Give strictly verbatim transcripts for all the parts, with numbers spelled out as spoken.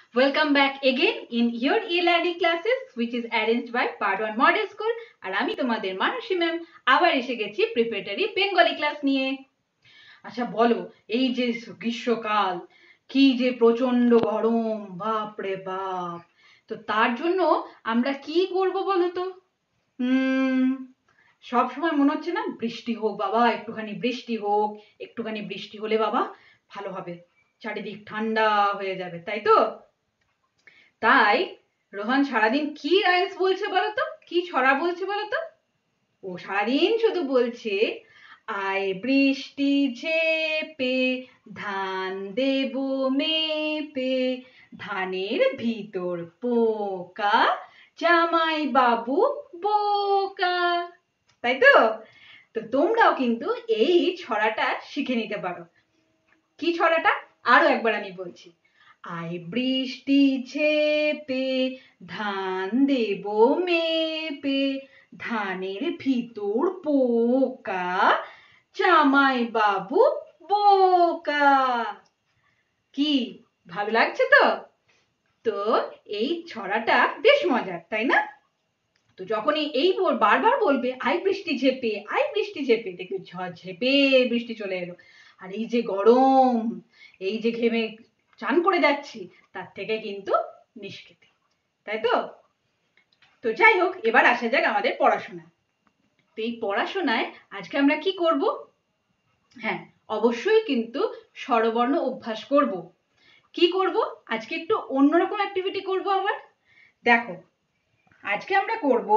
Welcome back again in your e-learning classes which is arranged by Part one Model School আর আমি তোমাদের মানসী ma'am আবার এসে গেছি preparatory Bengali class নিয়ে। আচ্ছা বলো, এই যে গ্রীষ্মকাল কি যে প্রচন্ড গরম, বাপ রে বাপ। তো তার জন্য আমরা কি করব বলো তো? হুম সব সময় মনে হচ্ছে না বৃষ্টি হোক বাবা, একটুখানি বৃষ্টি হোক, একটুখানি বৃষ্টি হলে বাবা ভালো হবে, চারিদিক ঠান্ডা হয়ে যাবে, তাই তো? তাই রোহন সারাদিন কি রাইমস বলছে বলতো, কি ছড়া বলছে বলতো? ও সারাদিন শুধু বলছে আয় বৃষ্টি ঝেপে ধান দেব মেপে, ধানের ভিতর পোকা জামাই বাবু বোকা। তাই তো? তো তোমরাও কিন্তু এই ছড়াটা শিখে নিতে পারো। কি ছড়াটা আরো একবার আমি বলছি। আয় বৃষ্টি ঝেপে ধান দেব মেপে, ধানের ভিতর পোকা জামাই বাবু বোকা। কি ভালো লাগছে তো? তো এই ছড়াটা বেশ মজার, তাই না? তো যখনই এই বারবার বলবে আই বৃষ্টি ঝেপে আই বৃষ্টি ঝেপে, দেখবে ঝড় ঝেপে বৃষ্টি চলে এলো। আর এই যে গরম, এই যে ঘেমে চান করে যাচ্ছি, তার থেকে কিন্তু নিষ্কৃতি, তাই তো? তো যাই হোক, এবার আসা যাক আমাদের পড়াশোনা। তো এই পড়াশোনায় আজকে আমরা কি করব? হ্যাঁ, অবশ্যই কিন্তু স্বরবর্ণ অভ্যাস করব। কি করব? আজকে একটু অন্যরকম অ্যাক্টিভিটি করব আবার। দেখো, আজকে আমরা করব,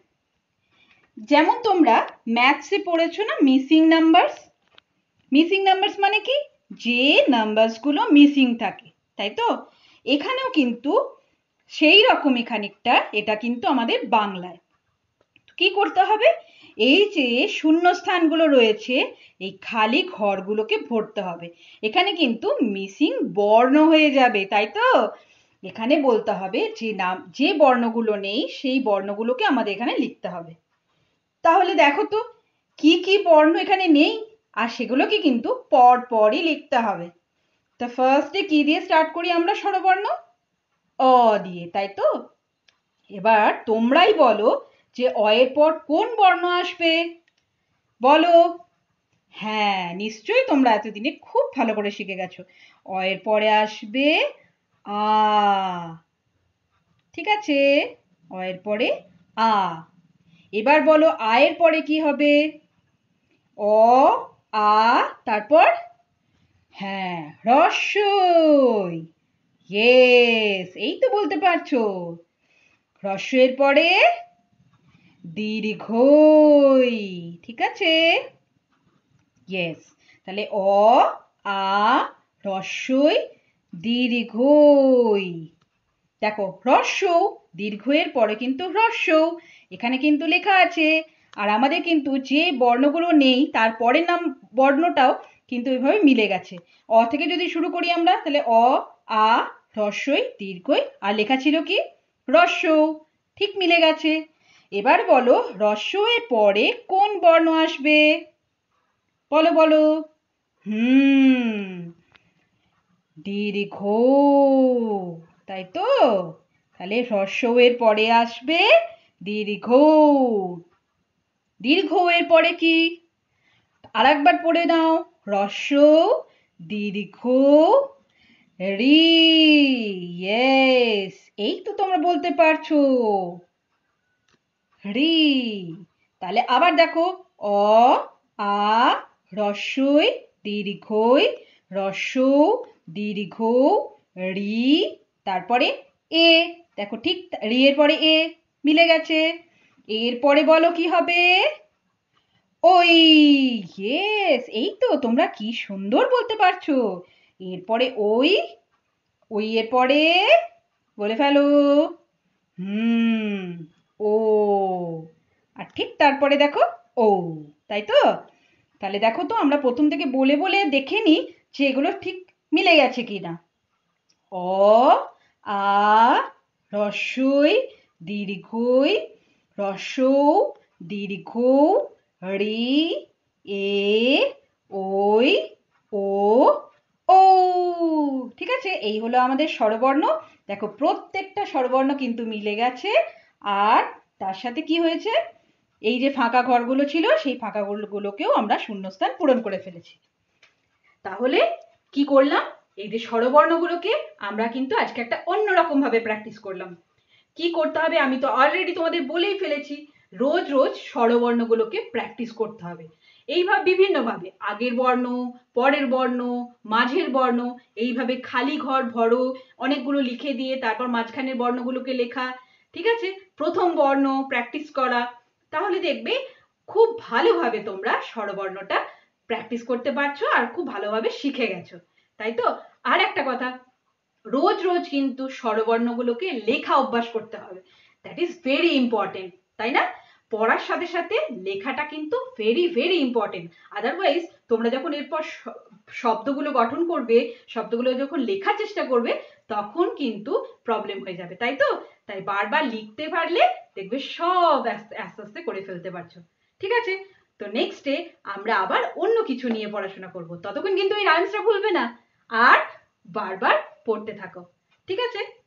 যেমন তোমরা ম্যাথসে পড়েছো না মিসিং নাম্বারস। মিসিং নাম্বারস মানে কি? যে নাম্বারসগুলো মিসিং থাকে, তাই তো? এখানেও কিন্তু সেই রকমই খানিকটা, এটা কিন্তু আমাদের বাংলায়। কি করতে হবে? এই যে শূন্য স্থানগুলো রয়েছে, এই খালি ঘরগুলোকে ভরতে হবে। এখানে কিন্তু মিসিং বর্ণ হয়ে যাবে, তাই তো? এখানে বলতে হবে যে নাম, যে বর্ণগুলো নেই সেই বর্ণগুলোকে আমাদের এখানে লিখতে হবে। তাহলে দেখো তো কি কি বর্ণ এখানে নেই, আর সেগুলোকে কিন্তু পর পরই লিখতে হবে। তো ফার্স্টে কি দিয়ে স্টার্ট করি আমরা স্বরবর্ণ? অ দিয়ে, তাই তো? এবার তোমরাই বলো যে অ এর পর কোন বর্ণ আসবে, বলো। হ্যাঁ, নিশ্চয়ই তোমরা এতদিনে খুব ভালো করে শিখে গেছো। অ এর পরে আসবে আ, ঠিক আছে? অ এর পরে আ। এবার বলো আ এর পরে কি হবে? অ আ, তারপর হ্যাঁ হ্রস্বই। ইয়েস, এই তো বলতে পারছো। হ্রস্বের পরে দীর্ঘই, ঠিক আছে? ইয়েস, তাহলে অ আ হ্রস্বই দীর্ঘই। দেখো হ্রস্ব দীর্ঘের পরে কিন্তু হ্রস্ব এখানে কিন্তু লেখা আছে। আর আমাদের কিন্তু যে বর্ণগুলো নেই তার পরের নাম বর্ণটাও কিন্তু এভাবে মিলে গেছে। অ থেকে যদি শুরু করি আমরা, তাহলে অ আ হ্রস্বই দীর্ঘই, আর লেখা ছিল কি? হ্রস্ব। ঠিক মিলে গেছে। এবার বলো হ্রস্ব এর পরে কোন বর্ণ আসবে, বলো বলো। হুম, দীর্ঘ, তাই তো? তাহলে হ্রস্ব এর পরে আসবে দীর্ঘ। দীর্ঘ এর পরে কি? আর একবার পড়ে নাও, হ্রস্ব দীর্ঘ রি। ইয়েস, এই তো তোমরা বলতে পারছো, রি। তাহলে আবার দেখো, অ আ হ্রস্বই দীর্ঘই হ্রস্ব দীর্ঘ রি, তারপরে এ। দেখো ঠিক রি এর পরে এ মিলে গেছে। এর পরে বলো কি হবে? ওই। ইয়েস, এই তো তোমরা কি সুন্দর বলতে পারছো। এরপরে ওই, ওই এর পরে বলে ফেলো। হুম, ও। আর ঠিক তারপরে দেখো ও, তাই তো? তাহলে দেখো তো আমরা প্রথম থেকে বলে বলে দেখে নিই যে এগুলো ঠিক মিলে গেছে কিনা। অ আ হ্রস্বই দীর্ঘই হ্রস্ব দীর্ঘ রি এ ওই ও ও। ঠিক আছে, এই হলো আমাদের স্বরবর্ণ। দেখো প্রত্যেকটা স্বরবর্ণ কিন্তু মিলে গেছে, আর তার সাথে কি হয়েছে, এই যে ফাঁকা ঘরগুলো ছিল সেই ফাঁকা ঘরগুলোকেও আমরা শূন্যস্থান পূরণ করে ফেলেছি। তাহলে কি করলাম, এই যে স্বরবর্ণগুলোকে আমরা কিন্তু আজকে একটা অন্যরকম ভাবে প্র্যাকটিস করলাম। কি করতে হবে আমি তো অলরেডি তোমাদের বলেই ফেলেছি, রোজ রোজ স্বরবর্ণগুলোকে প্র্যাকটিস করতে হবে। এইভাবে বিভিন্নভাবে আগের বর্ণ, পরের বর্ণ, মাঝের বর্ণ, এইভাবে খালি ঘর ভরো, অনেকগুলো লিখে দিয়ে তারপর মাঝখানের বর্ণগুলোকে লেখা, ঠিক আছে, প্রথম বর্ণ প্র্যাকটিস করা, তাহলে দেখবে খুব ভালোভাবে তোমরা স্বরবর্ণটা প্র্যাকটিস করতে পারছো আর খুব ভালোভাবে শিখে গেছো, তাই তো? আর একটা কথা, রোজ রোজ কিন্তু স্বরবর্ণগুলোকে লেখা অভ্যাস করতে হবে, দ্যাট ইজ ভেরি ইম্পর্টেন্ট, তাই না? পড়ার সাথে সাথে লেখাটা কিন্তু ভেরি ভেরি ইম্পর্টেন্ট, আদারওয়াইজ তোমরা যখন এরপর শব্দগুলো গঠন করবে, শব্দগুলো যখন লেখার চেষ্টা করবে, তখন কিন্তু প্রবলেম হয়ে যাবে, তাই তো? তাই বারবার লিখতে পারলে দেখবে সব আস্তে আস্তে করে ফেলতে পারছো, ঠিক আছে? তো নেক্সটে আমরা আবার অন্য কিছু নিয়ে পড়াশোনা করব, ততক্ষণ কিন্তু এই রাইমসটা ভুলবে না আর বারবার পড়তে থাকো, ঠিক আছে?